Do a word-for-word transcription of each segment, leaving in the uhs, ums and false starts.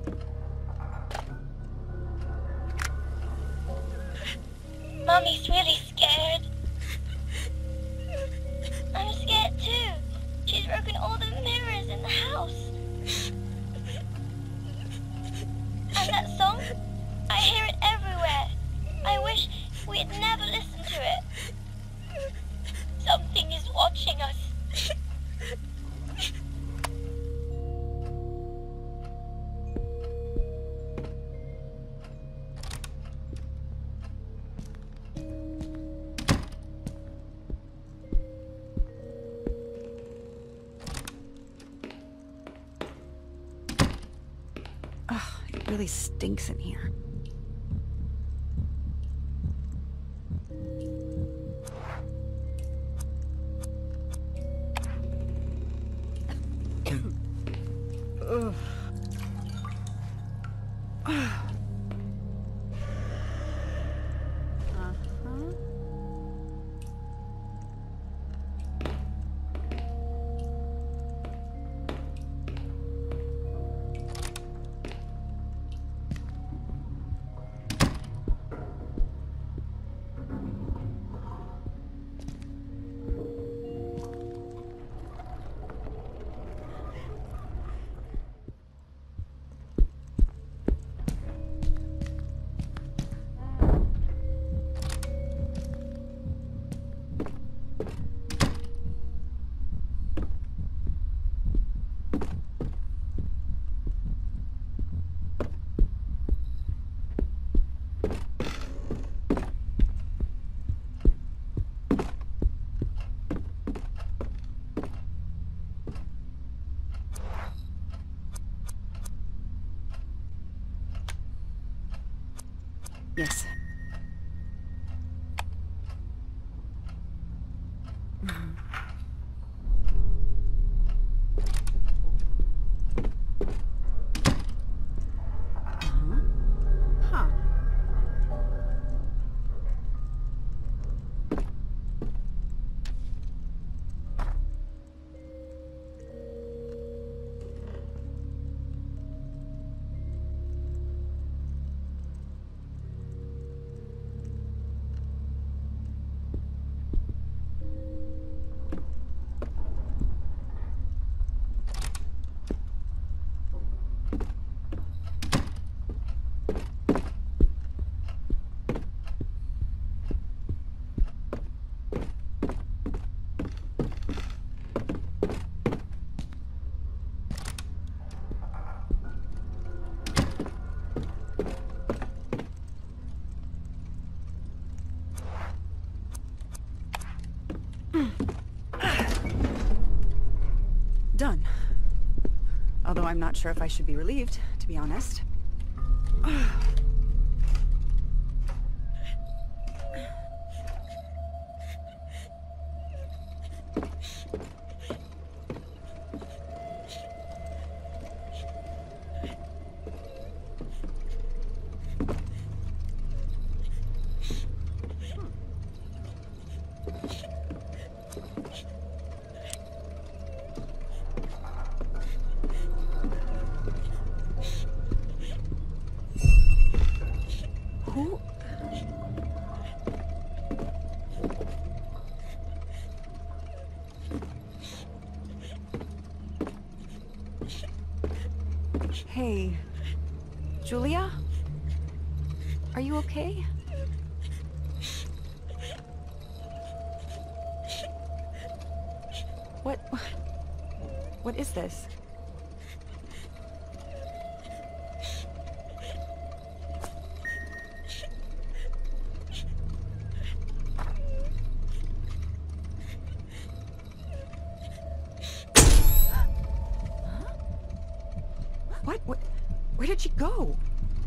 Mommy's really scared. I'm scared too. She's broken all the mirrors in the house. And that song? I hear it everywhere. I wish we had never listened to it. Something is watching us. It really stinks in here. Yes. Mhm. Uh-huh. Huh. Done. Although I'm not sure if I should be relieved, to be honest. Who? Hey, Julia? Are you okay? What? What is this? What? What? Where did she go?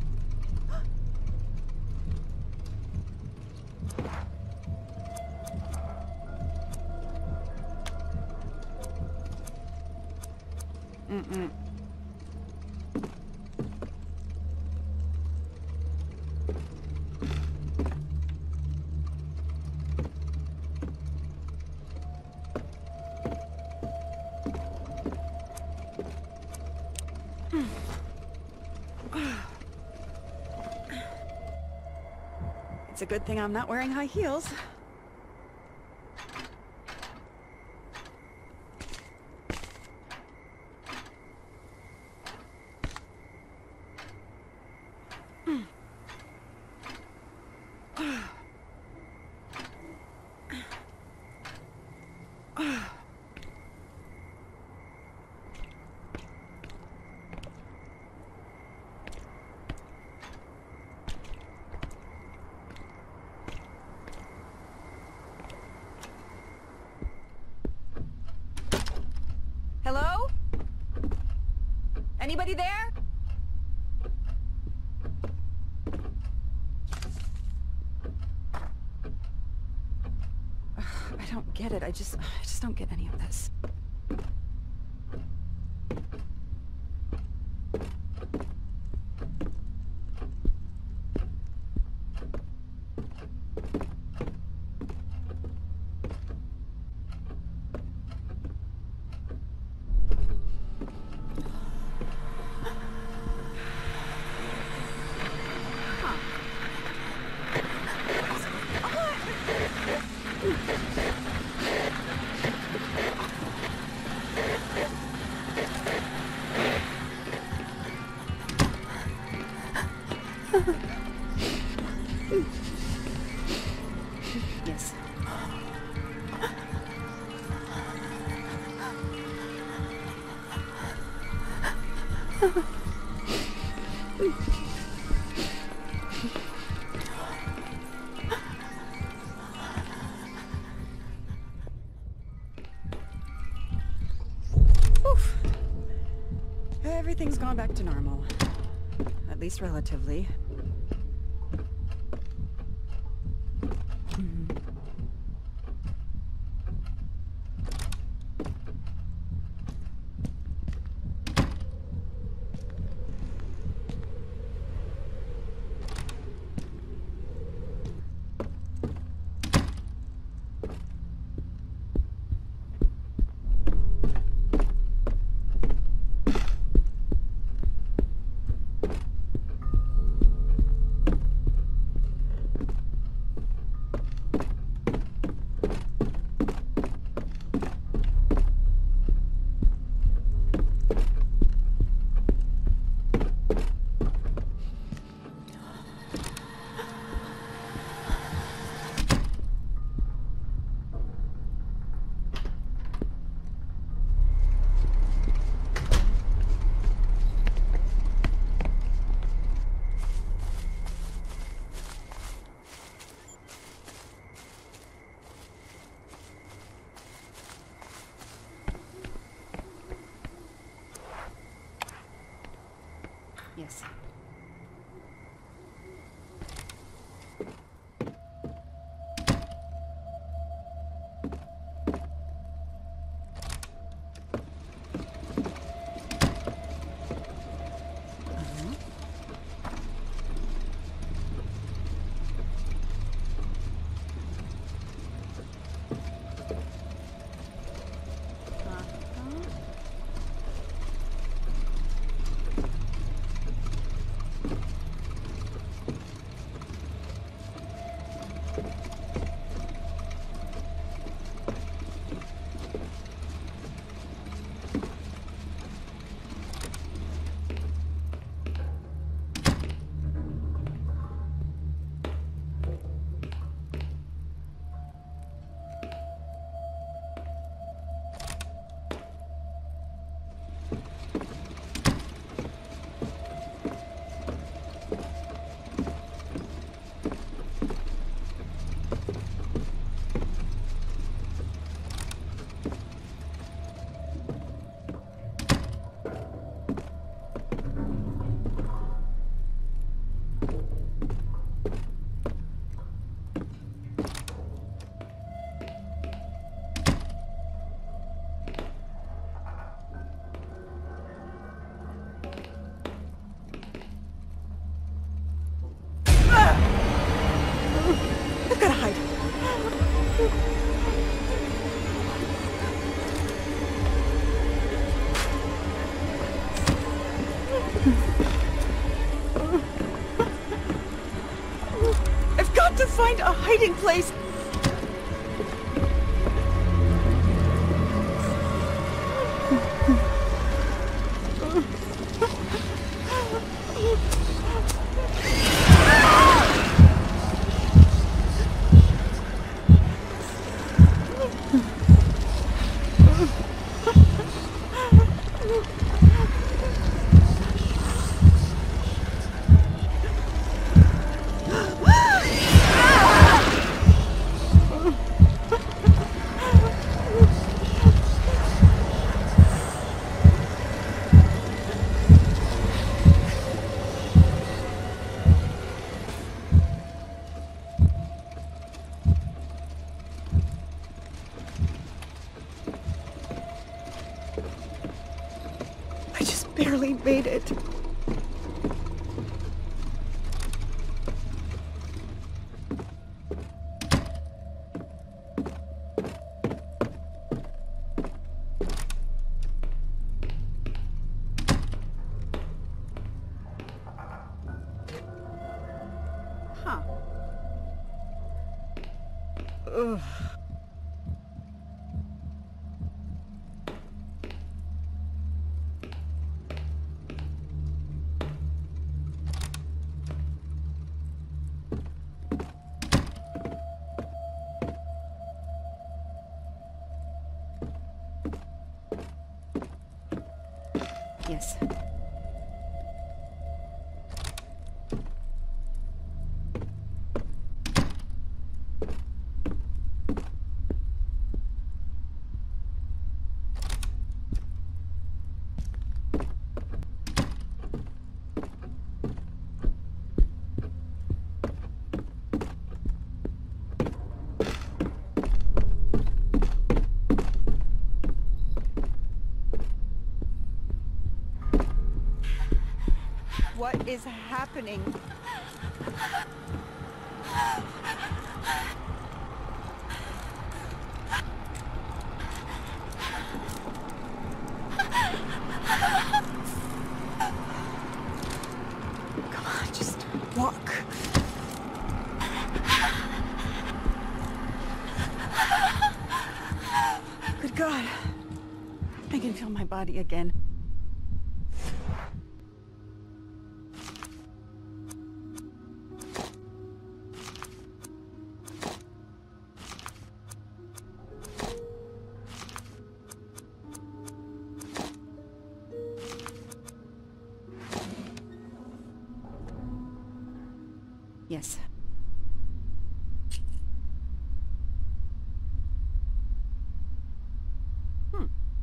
Mm-mm. It's a good thing I'm not wearing high heels. Hello? Anybody there? Ugh, I don't get it. I just, I just don't get any of this. Yes. Oof. Everything's gone back to normal. At least relatively. Yes. find a hiding place. I just barely made it. Huh. Ugh. Yes. What is happening? Come on, just walk. Good God. I can feel my body again. Yes. Hmm.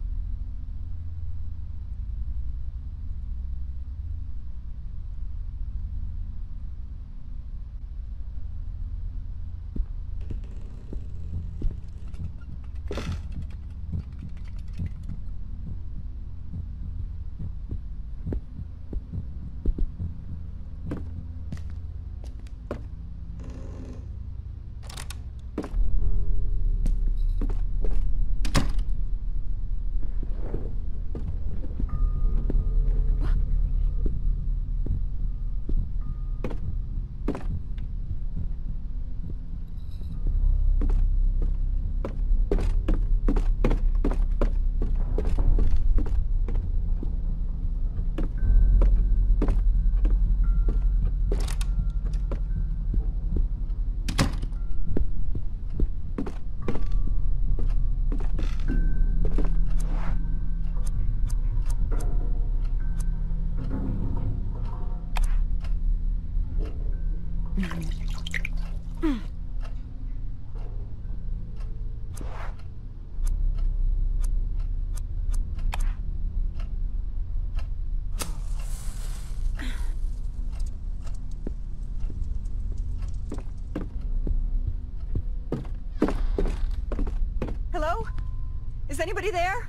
Hello? Is anybody there?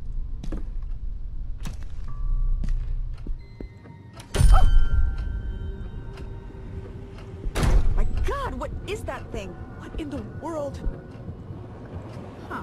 Oh! My God, what is that thing? What in the world? Huh.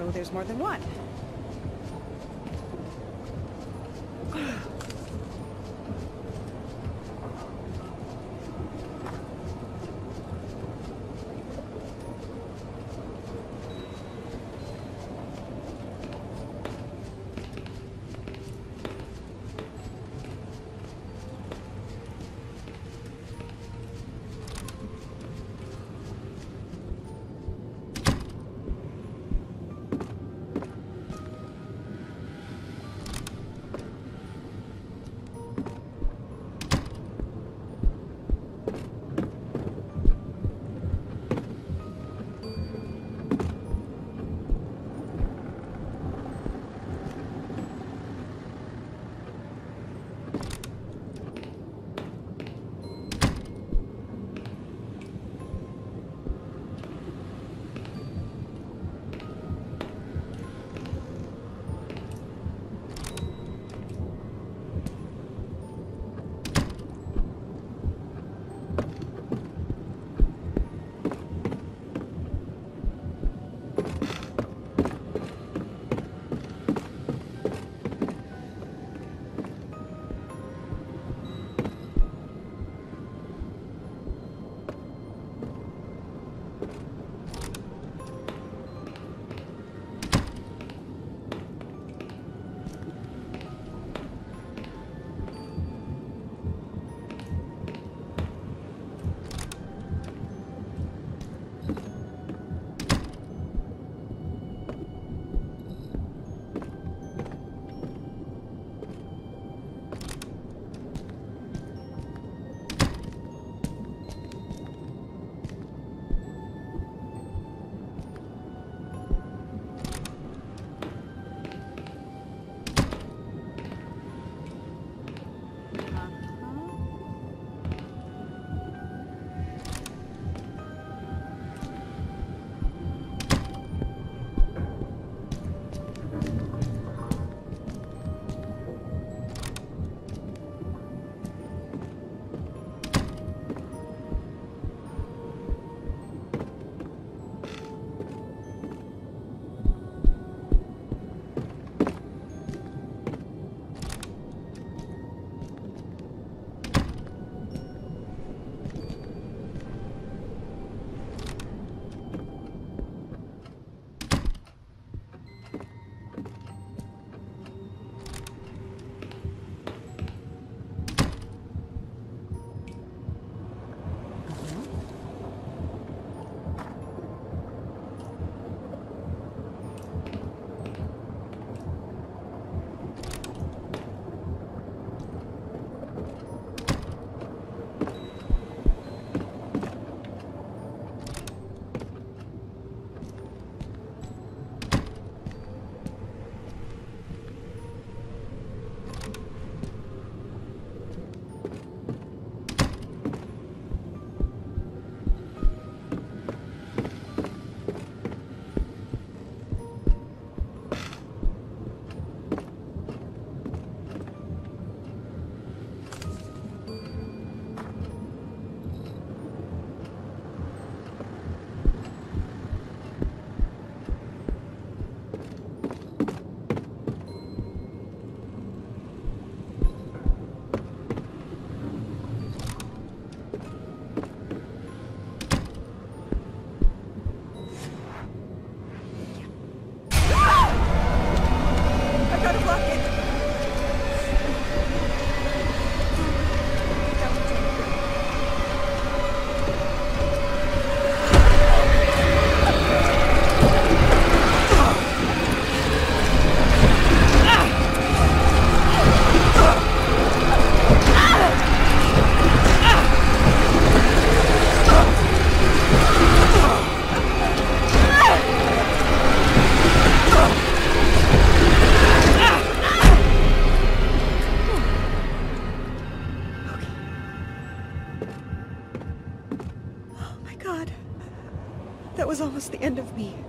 So there's more than one. That was almost the end of me.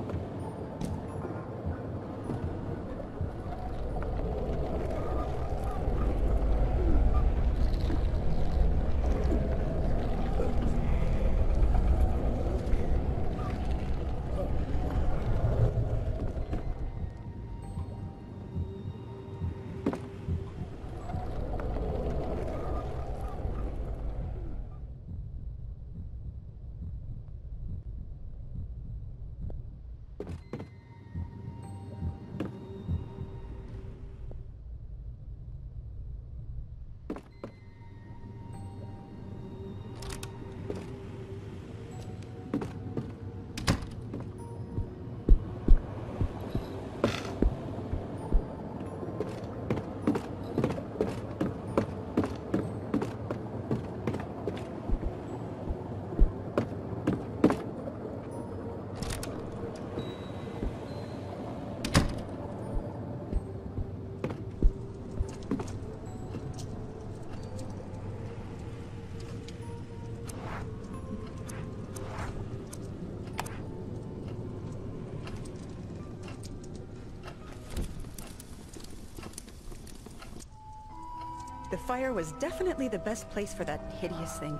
The fire was definitely the best place for that hideous thing.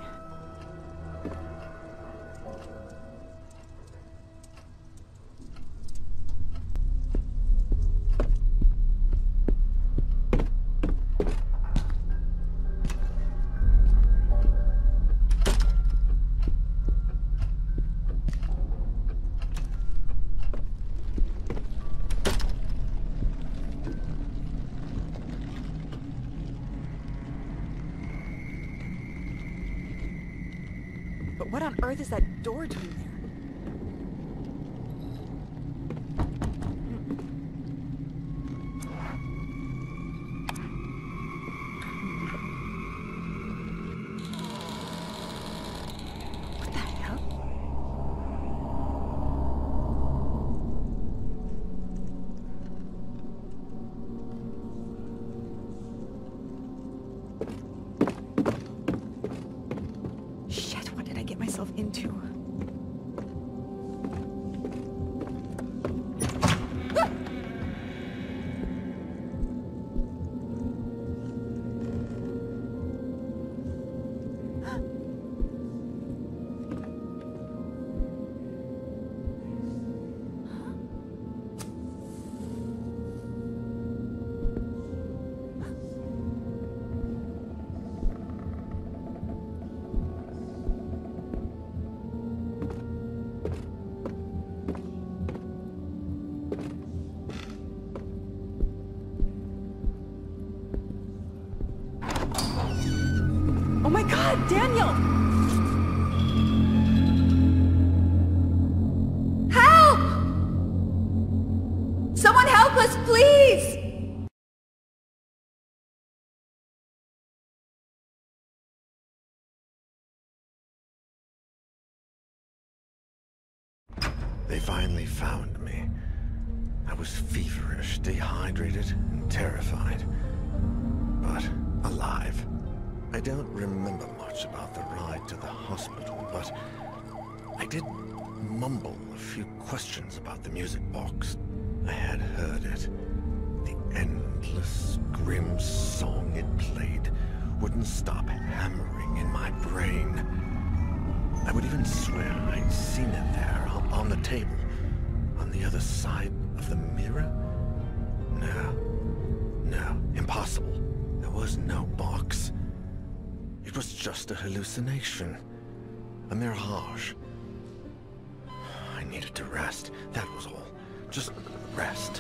But what on earth is that door doing there? What the hell? Shit, what did I get myself into? Oh my God, Daniel! Help! Someone help us, please! They finally found me. I was feverish, dehydrated, and terrified. But alive. I don't remember much about the ride to the hospital, but I did mumble a few questions about the music box. I had heard it. The endless, grim song it played wouldn't stop hammering in my brain. I would even swear I'd seen it there on, on the table, on the other side of the mirror. No, no, impossible. There was no box. It was just a hallucination, a mirage. I needed to rest, that was all. Just rest.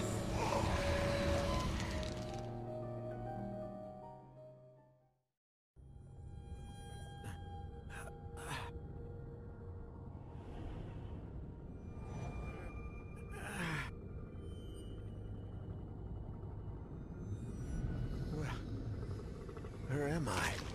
Where, where am I?